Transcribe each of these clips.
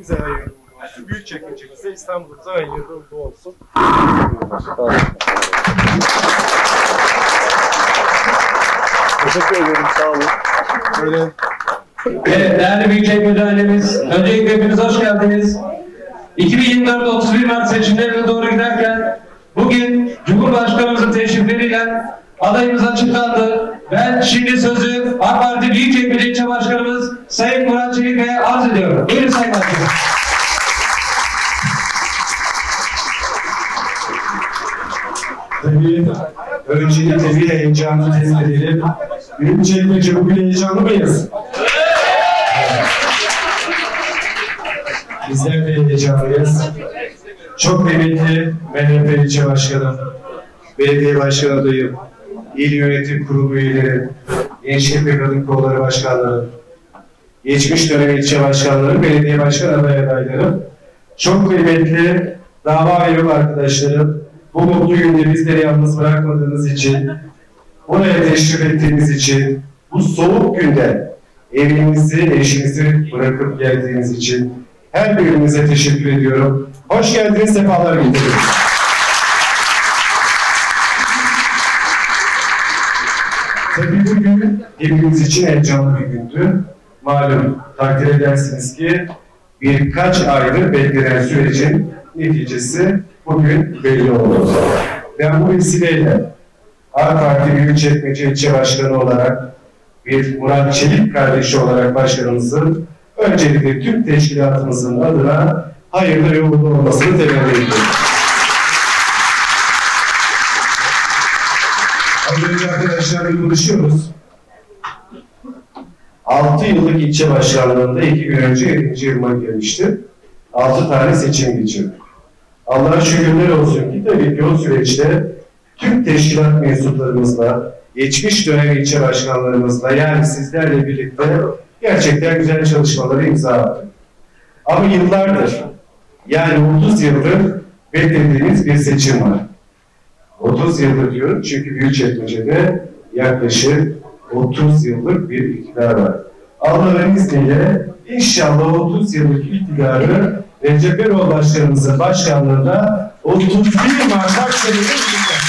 ilimize hayırlı uğurlu olsun. Büyükçekmece'mize, İstanbul'umuza hayırlı uğurlu olsun. Teşekkür ederim, sağ olun. Böyle Evet, değerli Büyükçekmece ailemiz, öncelikle hepiniz hoş geldiniz. 2024 31 Mart seçimlerine doğru giderken bugün Cumhurbaşkanımızın teşrifleriyle adayımız açıklandı. Ben şimdi sözü AK Parti Büyükçekmece İlçe Başkanımız Sayın Murat Çelik Bey'e arz ediyorum. Buyurun Sayın Başkanım. tabii öncelikle bir heyecanı test edelim. Büyükçekmece bugün heyecanlı mıyız? Bizler de heyecanlıyız. Çok kıymetli MHP ilçe başkanım, belediye başkan adayım, il yönetim kurulu üyeleri, gençlik ve kadın kolları başkanları, geçmiş dönem ilçe başkanları, belediye başkan aday adaylarım, çok kıymetli dava ve yol arkadaşlarım, bu mutlu günde bizleri yalnız bırakmadığınız için, buraya teşrif ettiğiniz için, bu soğuk günde evinizi, eşinizi bırakıp geldiğiniz için her birinize teşekkür ediyorum. Hoş geldiniz, sefalar getirdiniz. Tabii bugün hepimiz için heyecanlı bir gündü. Malum takdir edersiniz ki birkaç aydır beklenen sürecin neticesi bugün belli oldu. Ben bu vesileyle AK Parti Büyükçekmece İlçe Başkanı olarak bir Murat Çelik kardeşi olarak başkanımızın öncelikle tüm teşkilatımızın adına hayırlı ve uğurlu olmasını temenni ediyorum. Az önce arkadaşlarla konuşuyoruz. 6 yıllık ilçe başkanlığında 2 gün önce 7. yılıma gelmişti. 6 tane seçim geçirdik. Allah'a şükürler olsun ki tabii ki o süreçte tüm teşkilat mensuplarımızla, geçmiş dönem ilçe başkanlarımızla, yani sizlerle birlikte gerçekten güzel çalışmaları imza attık. Ama yıllardır, yani 30 yıldır beklediğimiz bir seçim var. 30 yıldır diyorum çünkü Büyükçekmece'de yaklaşık 30 yıllık bir iktidar var. Allah'ın izniyle inşallah 30 yıllık iktidarı Recep Erol Başkanımızın başkanlığında 31 Mart akşamında bitireceğiz.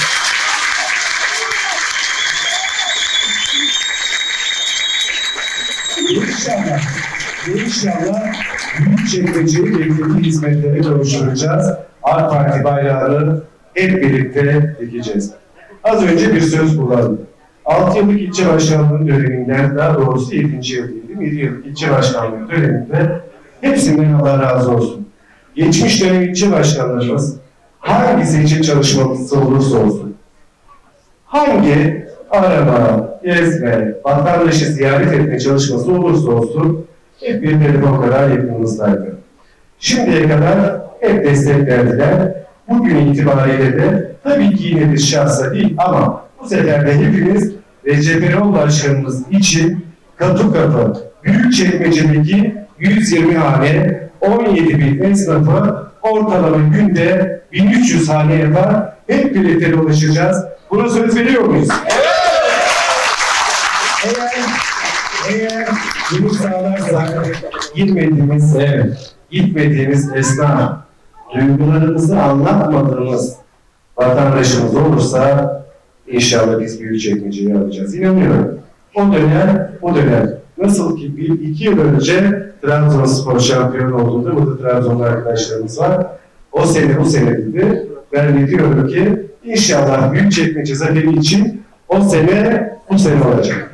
İnşallah Büyükçekmece'yi beklediği hizmetlere kavuşturacağız. AK Parti bayrağını hep birlikte dikeceğiz. Az önce bir söz kullandım. 6 yıllık ilçe başkanlığı döneminden, daha doğrusu 7. yıl değilim, 7 yıllık ilçe başkanlığı döneminde hepsinden Allah razı olsun. Geçmiş dönem ilçe başkanlarımız hangi seçim çalışması olursa olsun, hangi arama, gezme, vatandaşı ziyaret etme çalışması olursa olsun hep birbirine o kadar yakınımızdaydı. Şimdiye kadar hep destek verdiler. Bugün itibariyle de tabii ki yine bir şahsa değil ama bu sefer de hepimiz Recep Erol Başkanımız için kapı kapı Büyükçekmece'deki 120 hane, 17 bin esnafı ortalama günde 1300 hane yapar. Hep birlikte ulaşacağız. Buna söz veriyor muyuz? Eğer bunu sağlarsak gitmediğimiz esnaf, duygularımızı anlatmadığımız vatandaşımız olursa inşallah biz Büyükçekmece'yi alacağız. İnanıyorum. O dönem nasıl ki 2 yıl önce Trabzonspor şampiyon olduğunda burada Trabzonlu arkadaşlarımız var. O sene bu seneydi. Ben de diyorum ki inşallah Büyükçekmece zaferi için o sene bu sene olacak.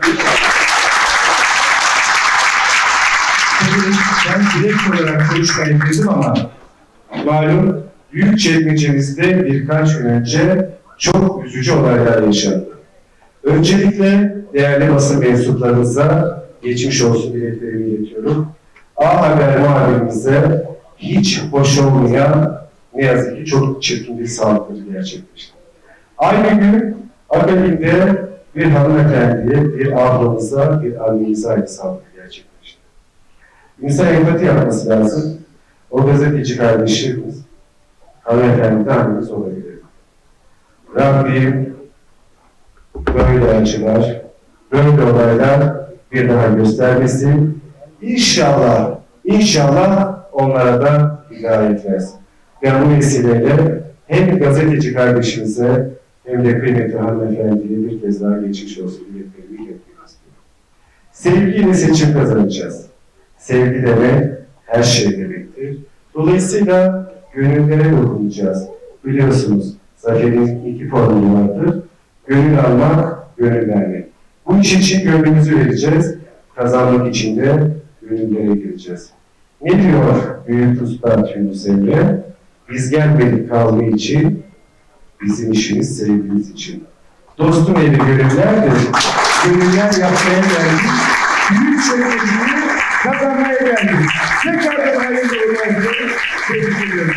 Ben direkt olarak konuşmayı dedim ama malum Büyükçekmece'mizde birkaç gün önce çok üzücü olaylar yaşandı. Öncelikle değerli basın mensuplarımıza geçmiş olsun dileklerimi iletiyorum. A Haber muhabirimize hiç hoş olmayan, ne yazık ki çok çirkin bir saldırı gerçekleşti. Aynı gün akabinde bir hanımefendiye, bir ablamıza, bir annemize aynı saldırı gerçekleşti. İnsan empati yapması lazım. O gazeteci kardeşimiz, hanımefendi de annemiz olabilir. Rabbim böyle acılar, böyle olaylar bir daha göstermesin. İnşallah onlara da hidayet versin. Yani bu vesileyle hem gazeteci kardeşimize hem de kıymetli hanımefendiye bir kez daha geçmiş olsun diye tebrik etmek istiyorum. Sevgiyle seçim kazanacağız. Sevgi demek her şey demektir. Dolayısıyla gönüllere dokunacağız. Biliyorsunuz zaferin 2 formülü vardır. Gönül almak, gönül vermek. Bu iş için gönlümüzü vereceğiz. Kazanmak için de gönüllere gireceğiz. Ne diyor Büyük Usta Yunus Emre? Biz gelmedik kavga için, bizim işimiz sevgimiz için. Dostum evi gönüllerdir. Gönüller yapmaya geldik. Büyük sevgimizi kazanmaya geldik. Tekrardan hayırlı olsun. Teşekkür ederim.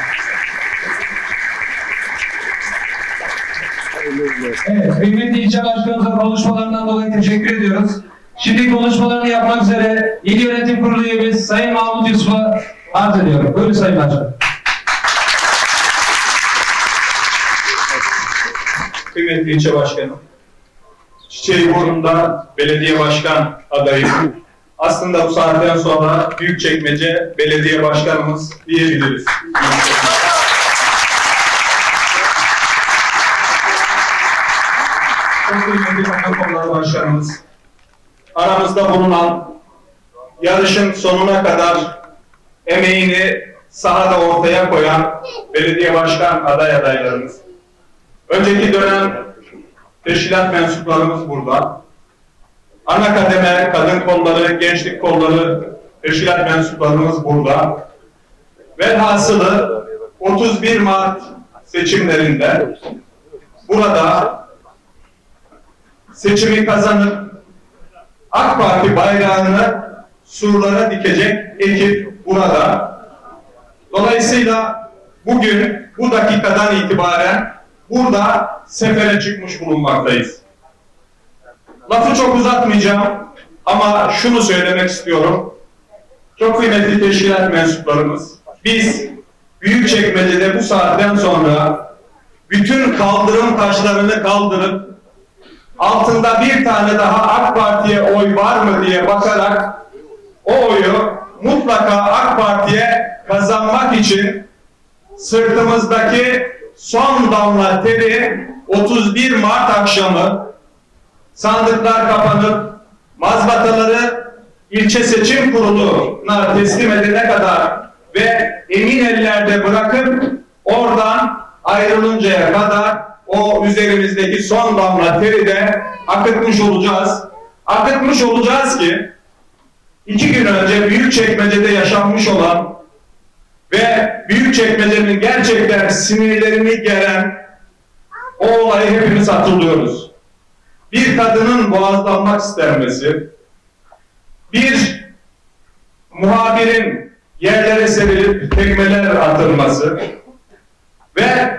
Evet, kıymetli ilçe başkanımıza konuşmalarından dolayı teşekkür ediyoruz. Şimdi konuşmalarını yapmak üzere İl Yönetim Kurulu üyemiz Sayın Mahmut Yusuf'a arz ediyorum. Buyurun Sayın Başkan. Kıymetli ilçe başkanım, Çiçeğiburnu'nda belediye başkan adayım. Aslında bu saatten sonra Büyükçekmece belediye başkanımız diyebiliriz. Çok kıymetli takım kolları başkanımız, aramızda bulunan, yarışın sonuna kadar emeğini sahada ortaya koyan belediye başkan adaylarımız. Önceki dönem teşkilat mensuplarımız burada. Ana kademe, kadın kolları, gençlik kolları, teşkilat mensuplarımız burada. Velhasılı 31 Mart seçimlerinde burada seçimi kazanıp AK Parti bayrağını surlara dikecek ekip burada. Dolayısıyla bugün bu dakikadan itibaren burada sefere çıkmış bulunmaktayız. Lafı çok uzatmayacağım ama şunu söylemek istiyorum. Çok kıymetli teşkilat mensuplarımız, biz Büyükçekmece'de bu saatten sonra bütün kaldırım taşlarını kaldırıp altında bir tane daha AK Parti'ye oy var mı diye bakarak o oyu mutlaka AK Parti'ye kazanmak için sırtımızdaki son damla teri 31 Mart akşamı sandıklar kapanıp mazbataları ilçe seçim kuruluna teslim edene kadar ve emin ellerde bırakıp oradan ayrılıncaya kadar o üzerimizdeki son damla teri de akıtmış olacağız. Akıtmış olacağız ki 2 gün önce Büyükçekmece'de yaşanmış olan ve Büyükçekmece'nin gerçekten sinirlerini geren o olayı hepimiz hatırlıyoruz. Bir kadının boğazlanmak istenmesi, bir muhabirin yerlere serilip tekmeler atılması ve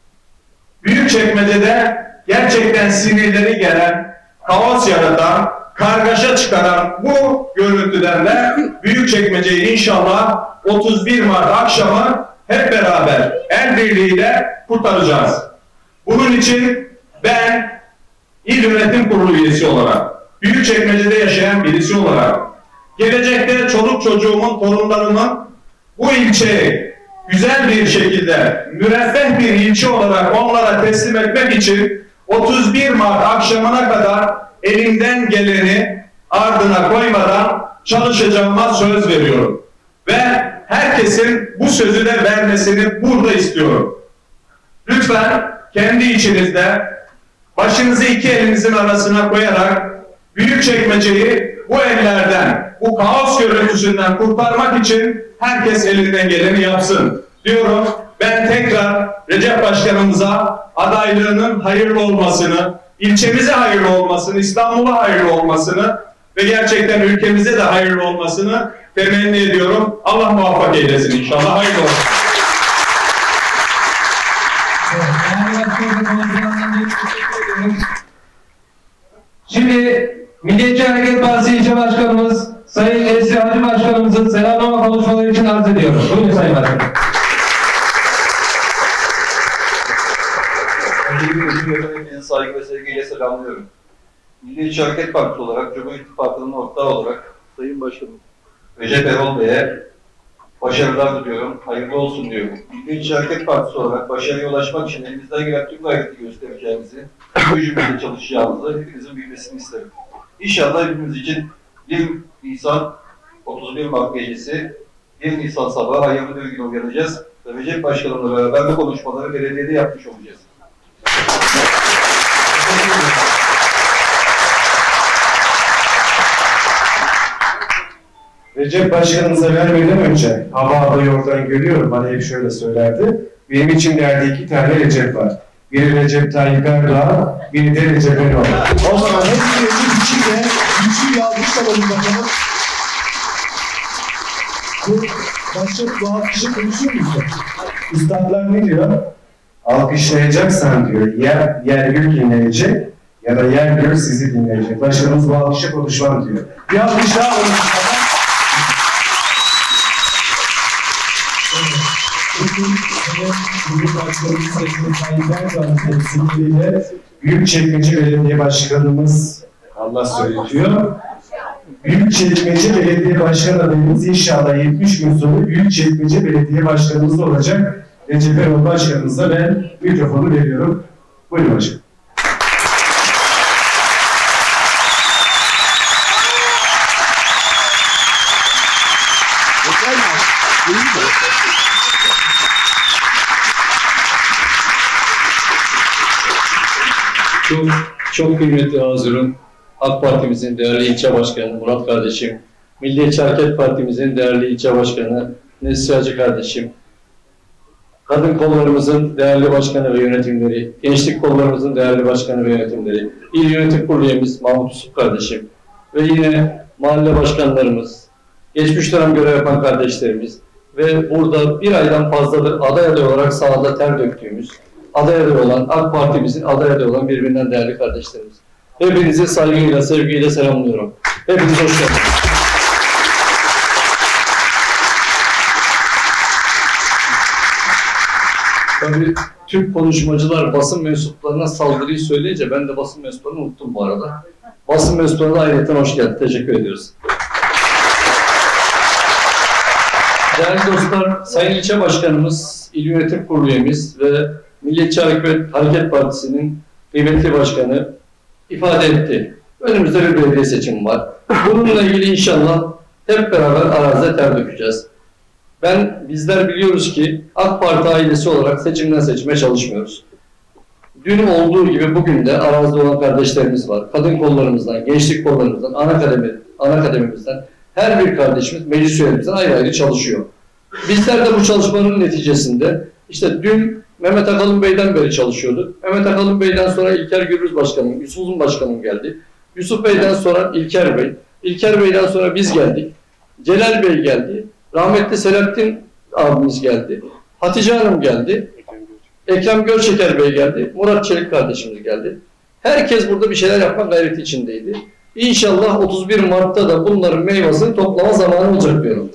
Büyükçekmece'de gerçekten sinirleri gelen, kaos yaratan, kargaşa çıkaran bu görüntüden de Büyükçekmece'yi inşallah 31 Mart akşamı hep beraber el birliğiyle kurtaracağız. Bunun için ben İl Yönetim Kurulu üyesi olarak, Büyükçekmece'de yaşayan birisi olarak, gelecekte çoluk çocuğumun, torunlarımın bu ilçeyi güzel bir şekilde müreffeh bir ilçe olarak onlara teslim etmek için 31 Mart akşamına kadar elimden geleni ardına koymadan çalışacağıma söz veriyorum. Ve herkesin bu sözü de vermesini burada istiyorum. Lütfen kendi içinizde başınızı iki elinizin arasına koyarak Büyükçekmece'yi bu ellerden, bu kaos görüntüsünden kurtarmak için herkes elinden geleni yapsın diyorum. Ben tekrar Recep Başkanımıza adaylığının hayırlı olmasını, ilçemize hayırlı olmasını, İstanbul'a hayırlı olmasını ve gerçekten ülkemize de hayırlı olmasını temenni ediyorum. Allah muvaffak eylesin inşallah. Hayırlı olsun. Şimdi Milliyetçi Hareket Partisi İlçe Başkanımız Sayın Esri Hacı Başkanımızın selamlama konuşmaları için arz ediyorum. Buyurun Sayın Başkanım. Öncelikle saygı ve sevgiyle selamlıyorum. Milliyetçi Hareket Partisi olarak, Cumhur İttifakı'nın ortağı olarak Sayın Başkanım Recep Erol Bey'e başarılar diliyorum. Hayırlı olsun diyorum. Milliyetçi Hareket Partisi olarak başarıya ulaşmak için elimizden gelen tüm gayreti göstereceğimizi, gücümüzle çalışacağımızı hepinizin bilmesini isterim. İnşallah hepimiz için 1 Nisan 31 Mart gecesi 1 Nisan sabahı hayırlı bir gün uyanacağız. Ve Recep Başkanımla beraber bu konuşmaları belediyede yapmış olacağız. Recep Başkanımıza vermeden önce hava oradan görüyorum, bana hep şöyle söylerdi. Benim için derdi 2 tane Recep var. Biri Recep Tayyip Erdoğan, biri de Recep Erdoğan. O zaman hepsi Recep için de güçlü bir alkış alalım bakalım. Bu başka bu alkışı konuşuyor musun? Üstadlar ne diyor? Alkışlayacaksan diyor, yer gök dinleyecek ya da yer gök sizi dinleyecek. Başkanımız bu alkışa konuşmam diyor. Bir alkış daha alalım. Cumhurbaşkanımız Sayın Tayyip Erdoğan temsiliyle Büyükçekmece Belediye Başkanımız Allah söyletiyor. Büyükçekmece Belediye Başkan adayımız inşallah 70 gün sonra Büyükçekmece Belediye Başkanımız olacak. Recep Erdoğan Başkanımıza ben mikrofonu veriyorum. Buyurun başkanım. Çok kıymetli hazırım. AK Parti'mizin değerli ilçe başkanı Murat kardeşim, Milliyetçi Hareket Parti'mizin değerli ilçe başkanı Nesli Hacı kardeşim, kadın kollarımızın değerli başkanı ve yönetimleri, gençlik kollarımızın değerli başkanı ve yönetimleri, İl Yönetim Kurulu üyemiz Mahmut Yusuf kardeşim ve yine mahalle başkanlarımız, geçmiş dönem görev yapan kardeşlerimiz ve burada bir aydan fazladır aday olarak sahada ter döktüğümüz, aday olan, AK Parti'mizin aday olan birbirinden değerli kardeşlerimiz. Hepinizi saygıyla, sevgiyle selamlıyorum. Hepiniz hoş geldiniz. Tabii tüm konuşmacılar basın mensuplarına saldırıyı söyleyince ben de basın mensuplarını unuttum bu arada. Basın mensuplarına da ayrıca hoş geldin. Teşekkür ediyoruz. Değerli dostlar, Sayın İlçe Başkanımız, İl Yönetim Kurulu üyemiz ve Milliyetçi Hareket Partisi'nin kıymetli başkanı ifade etti. Önümüzde bir belediye seçimi var. Bununla ilgili inşallah hep beraber arazide ter dökeceğiz. Bizler biliyoruz ki AK Parti ailesi olarak seçimden seçime çalışmıyoruz. Dün olduğu gibi bugün de arazide olan kardeşlerimiz var. Kadın kollarımızdan, gençlik kollarımızdan, ana akademimizden her bir kardeşimiz meclis üyelerimizden ayrı ayrı çalışıyor. Bizler de bu çalışmanın neticesinde işte dün Mehmet Akalın Bey'den beri çalışıyorduk. Mehmet Akalın Bey'den sonra İlker Gürbüz Başkanım, Yusuf Uzun Başkanım geldi. Yusuf Bey'den sonra İlker Bey. İlker Bey'den sonra biz geldik. Celal Bey geldi. Rahmetli Selahattin abimiz geldi. Hatice Hanım geldi. Ekrem Gölçeker Bey geldi. Murat Çelik kardeşimiz geldi. Herkes burada bir şeyler yapmak gayreti içindeydi. İnşallah 31 Mart'ta da bunların meyvesini toplama zamanı olacak diyorum.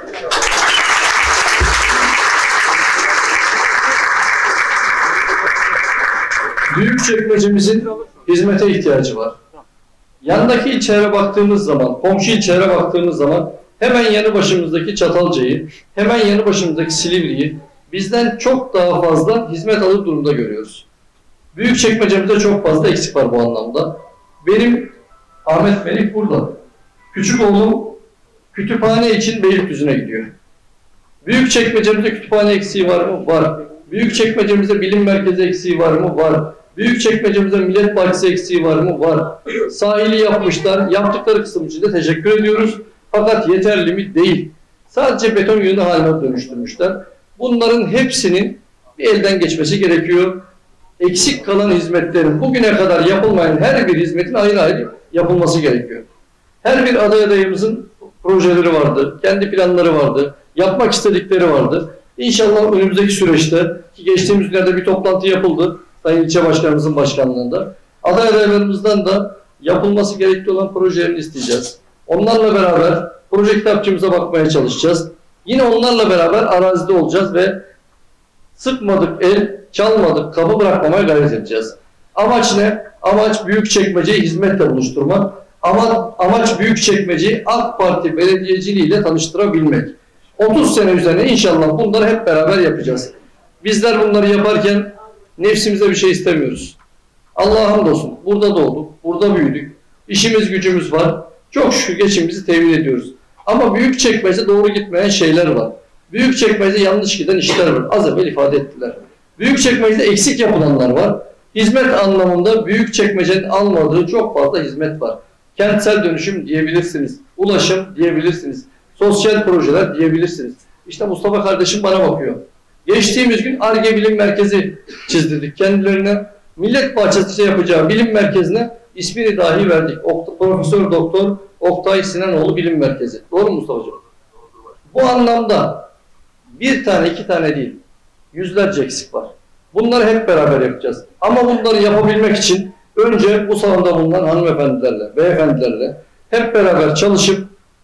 Büyükçekmece'mizin hizmete ihtiyacı var. Yandaki ilçelere baktığımız zaman, komşu ilçelere baktığımız zaman hemen yanı başımızdaki Çatalca'yı, hemen yanı başımızdaki Silivri'yi bizden çok daha fazla hizmet alır durumda görüyoruz. Büyükçekmece'mizde çok fazla eksik var bu anlamda. Benim Ahmet Melik burada. Küçük oğlum kütüphane için Beylikdüzü'ne gidiyor. Büyükçekmece'mizde kütüphane eksiği var mı? Var. Büyükçekmece'mizde bilim merkezi eksiği var mı? Var. Büyükçekmece'mizde millet bahçesi eksiği var mı? Var. Sahili yapmışlar. Yaptıkları kısım için de teşekkür ediyoruz. Fakat yeterli mi? Değil. Sadece beton yığını haline dönüştürmüşler. Bunların hepsinin bir elden geçmesi gerekiyor. Eksik kalan hizmetlerin bugüne kadar yapılmayan her bir hizmetin ayrı ayrı yapılması gerekiyor. Her bir adayımızın projeleri vardı, kendi planları vardı, yapmak istedikleri vardı. İnşallah önümüzdeki süreçte, ki geçtiğimiz günlerde bir toplantı yapıldı, Sayın İlçe Başkanımızın başkanlığında, adaylarımızdan da yapılması gerekli olan projelerini isteyeceğiz. Onlarla beraber proje kitapçımıza bakmaya çalışacağız. Yine onlarla beraber arazide olacağız ve sıkmadık el, çalmadık kapı bırakmamaya gayret edeceğiz. Amaç ne? Amaç Büyükçekmece'yi hizmetle buluşturmak. Amaç Büyükçekmece'yi AK Parti belediyeciliğiyle tanıştırabilmek. 30 sene üzerine inşallah bunları hep beraber yapacağız. Bizler bunları yaparken nefsimize bir şey istemiyoruz. Allah'a hamdolsun. Burada doğduk, burada büyüdük. İşimiz gücümüz var. Çok şükür geçimimizi temin ediyoruz. Ama Büyükçekmece'de doğru gitmeyen şeyler var. Büyükçekmece'de yanlış giden işler var. Az evvel ifade ettiler. Büyükçekmece'de eksik yapılanlar var. Hizmet anlamında Büyükçekmece'nin almadığı çok fazla hizmet var. Kentsel dönüşüm diyebilirsiniz. Ulaşım diyebilirsiniz. Sosyal projeler diyebilirsiniz. İşte Mustafa kardeşim bana bakıyor. Geçtiğimiz gün Ar-Ge Bilim Merkezi çizdirdik. Kendilerine Millet Bahçesi yapacağı bilim merkezine ismini dahi verdik. Profesör Doktor Oktay Sinanoğlu Bilim Merkezi. Doğru mu Mustafa'cığım? Bu anlamda bir tane, iki tane değil, yüzlerce eksik var. Bunları hep beraber yapacağız. Ama bunları yapabilmek için önce bu salonda bulunan hanımefendilerle, beyefendilerle hep beraber çalışıp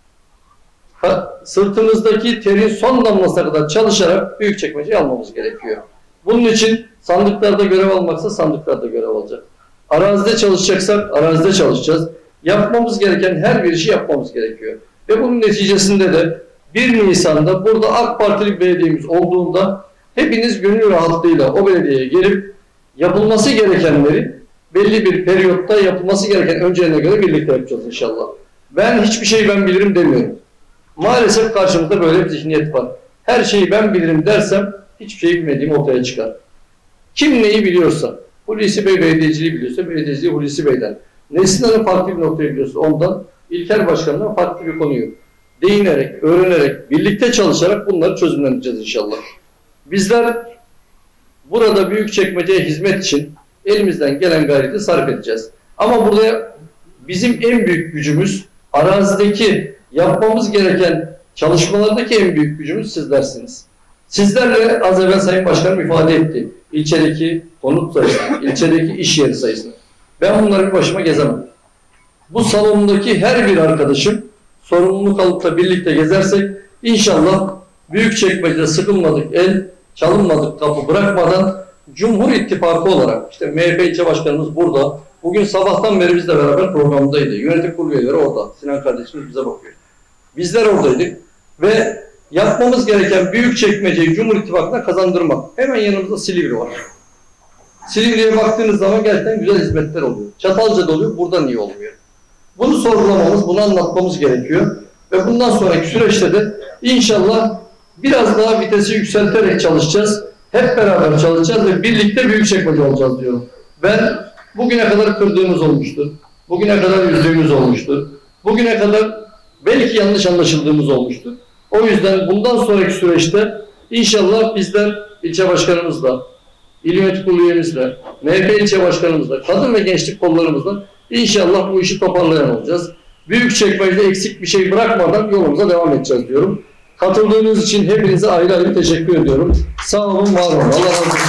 sırtımızdaki terin son damlasına kadar çalışarak Büyükçekmece'yi almamız gerekiyor. Bunun için sandıklarda görev almaksa sandıklarda görev alacak. Arazide çalışacaksak arazide çalışacağız. Yapmamız gereken her bir işi yapmamız gerekiyor. Ve bunun neticesinde de 1 Nisan'da burada AK Partili belediyemiz olduğunda hepiniz gönül rahatlığıyla o belediyeye gelip yapılması gerekenleri belli bir periyotta yapılması gereken öncelerine göre birlikte yapacağız inşallah. Ben hiçbir şeyi ben bilirim demiyorum. Maalesef karşımızda böyle bir zihniyet var. Her şeyi ben bilirim dersem hiçbir şeyi bilmediğim ortaya çıkar. Kim neyi biliyorsa, Hulusi Bey belediyeciliği biliyorsa belediyeciliği Hulusi Bey'den, Nesin Hanım farklı bir noktayı biliyorsa ondan, İlker Başkan'dan farklı bir konuyu değinerek, öğrenerek, birlikte çalışarak bunları çözümleneceğiz inşallah. Bizler burada Büyükçekmece'ye hizmet için elimizden gelen gayreti sarf edeceğiz. Ama burada bizim en büyük gücümüz arazideki yapmamız gereken çalışmalardaki en büyük gücümüz sizlersiniz. Sizlerle az evvel Sayın Başkanım ifade etti. İlçedeki konut sayısını, ilçedeki iş yeri sayısını. Ben bunları bir başıma gezemem. Bu salondaki her bir arkadaşım sorumluluk alıp da birlikte gezersek inşallah Büyükçekmece'de sıkılmadık el, çalınmadık kapı bırakmadan Cumhur İttifakı olarak işte MHP ilçe başkanımız burada. Bugün sabahtan beri bizle beraber programdaydı. Yönetim kurulu üyeleri orada. Sinan kardeşimiz bize bakıyor. Bizler oradaydık ve yapmamız gereken Büyükçekmece'yi Cumhur İttifakı'na kazandırmak. Hemen yanımızda Silivri var. Silivri'ye baktığınız zaman gerçekten güzel hizmetler oluyor. Çatalca'da oluyor, burada niye olmuyor? Bunu sorgulamamız, bunu anlatmamız gerekiyor. Ve bundan sonraki süreçte de inşallah biraz daha vitesi yükselterek çalışacağız. Hep beraber çalışacağız ve birlikte Büyükçekmece olacağız diyorum. Ben bugüne kadar kırdığımız olmuştur. Bugüne kadar üzdüğümüz olmuştur. Bugüne kadar belki yanlış anlaşıldığımız olmuştur. O yüzden bundan sonraki süreçte inşallah bizler ilçe başkanımızla, İl Yönetim Kurulu üyemizle, MHP ilçe başkanımızla, kadın ve gençlik kollarımızla inşallah bu işi toparlayan olacağız. Büyükçekmece'de eksik bir şey bırakmadan yolumuza devam edeceğiz diyorum. Katıldığınız için hepinize ayrı ayrı teşekkür ediyorum. Sağ olun, var olun. Allah razı olsun.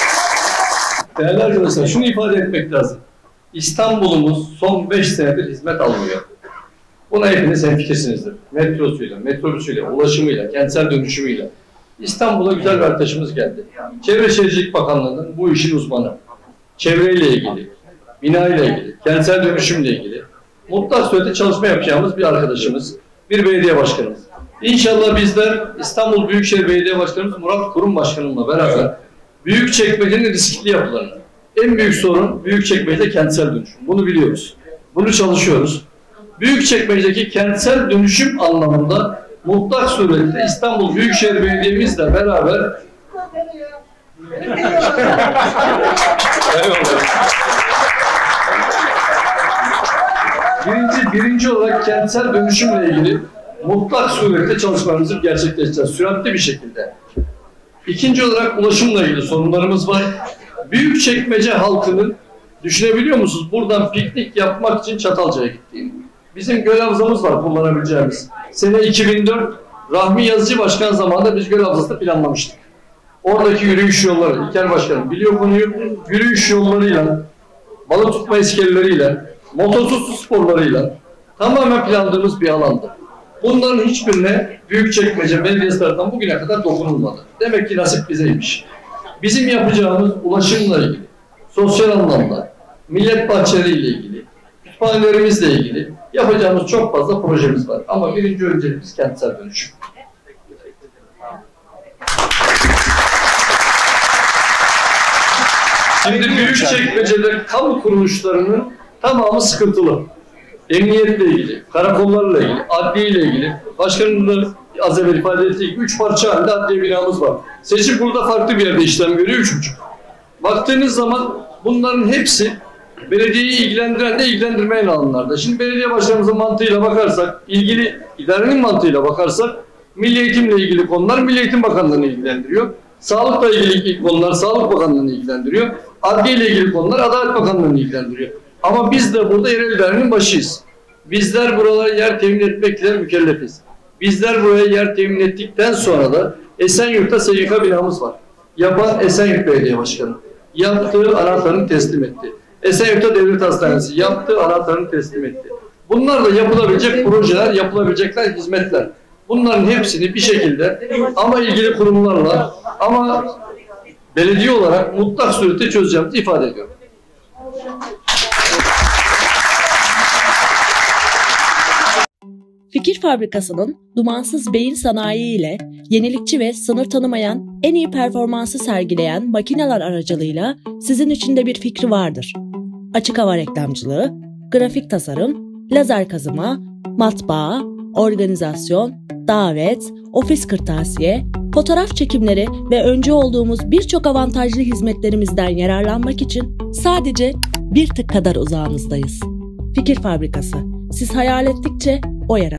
Değerli arkadaşlar, şunu ifade etmek lazım. İstanbul'umuz son 5 senedir hizmet almıyor. Buna hepiniz hemfikirsinizdir. Metrosuyla, metrobüsüyle, ulaşımıyla, kentsel dönüşümüyle. İstanbul'a güzel bir arkadaşımız geldi. Çevre Şehircilik Bakanlığı'nın bu işin uzmanı. Çevreyle ilgili, binayla ilgili, kentsel dönüşümle ilgili mutlak surette çalışma yapacağımız bir arkadaşımız, bir belediye başkanımız. İnşallah bizler İstanbul Büyükşehir Belediye Başkanımız Murat Kurum Başkanım'la beraber Büyükçekmece'nin riskli yapılarını, en büyük sorun Büyükçekmece'de kentsel dönüşüm. Bunu biliyoruz. Bunu çalışıyoruz. Büyükçekmece'deki kentsel dönüşüm anlamında mutlak surette İstanbul Büyükşehir Belediye'mizle beraber birinci olarak kentsel dönüşümle ilgili mutlak surette çalışmalarımızı gerçekleştireceğiz. Süratli bir şekilde. İkinci olarak ulaşımla ilgili sorunlarımız var. Büyükçekmece halkının düşünebiliyor musunuz? Buradan piknik yapmak için Çatalca'ya gittiğini. Bizim göl havzamız var kullanabileceğimiz. Sene 2004 Rahmi Yazıcı Başkan zamanında biz göl havzasını planlamıştık. Oradaki yürüyüş yolları, İlker Başkanım biliyor konuyu, yürüyüş yollarıyla, balık tutma iskeleleriyle, motorsuz sporlarıyla tamamen planladığımız bir alandı. Bunların hiçbirine Büyükçekmece Belediyesi tarafından bugüne kadar dokunulmadı. Demek ki nasip bizeymiş. Bizim yapacağımız ulaşımla ilgili, sosyal anlamda, millet bahçeleriyle ilgili, kütüphanelerimizle ilgili yapacağımız çok fazla projemiz var. Ama birinci önceliğimiz kentsel dönüşüm. Şimdi Büyükçekmece'de kamu kuruluşlarının tamamı sıkıntılı. Emniyetle ilgili, karakollarla ilgili, adliyeyle ilgili. Başkanım da az evvel ifade ettiği gibi 3 parça halinde adliye binamız var. Seçim burada farklı bir yerde işlem görüyor, 3,5. Baktığınız zaman bunların hepsi belediyeyi ilgilendiren de ilgilendirmeyen alanlarda. Şimdi belediye başkanımızın mantığıyla bakarsak, ilgili idarenin mantığıyla bakarsak, Milli Eğitimle ilgili konular Milli Eğitim Bakanlığı'nı ilgilendiriyor. Sağlıkla ilgili konular Sağlık Bakanlığı'nı ilgilendiriyor. Adliye ile ilgili konular Adalet Bakanlığı'nı ilgilendiriyor. Ama biz de burada yerel idarenin başıyız. Bizler buralara yer temin etmekle mükellefiz. Bizler buraya yer temin ettikten sonra da Esenyurt'ta SGK binamız var. Yapan Esenyurt Belediye Başkanı. Yaptığı anahtarını teslim etti. Esenyurt'ta Devlet Hastanesi yaptığı anahtarını teslim etti. Bunlar da yapılabilecek projeler, yapılabilecekler hizmetler. Bunların hepsini bir şekilde ama ilgili kurumlarla ama belediye olarak mutlak surette çözeceğimizi ifade ediyorum. Fikir Fabrikası'nın dumansız beyin sanayi ile yenilikçi ve sınır tanımayan, en iyi performansı sergileyen makineler aracılığıyla sizin için de bir fikri vardır. Açık hava reklamcılığı, grafik tasarım, lazer kazıma, matbaa, organizasyon, davet, ofis kırtasiye, fotoğraf çekimleri ve öncü olduğumuz birçok avantajlı hizmetlerimizden yararlanmak için sadece bir tık kadar uzağınızdayız. Fikir Fabrikası, siz hayal ettikçe o yaratır.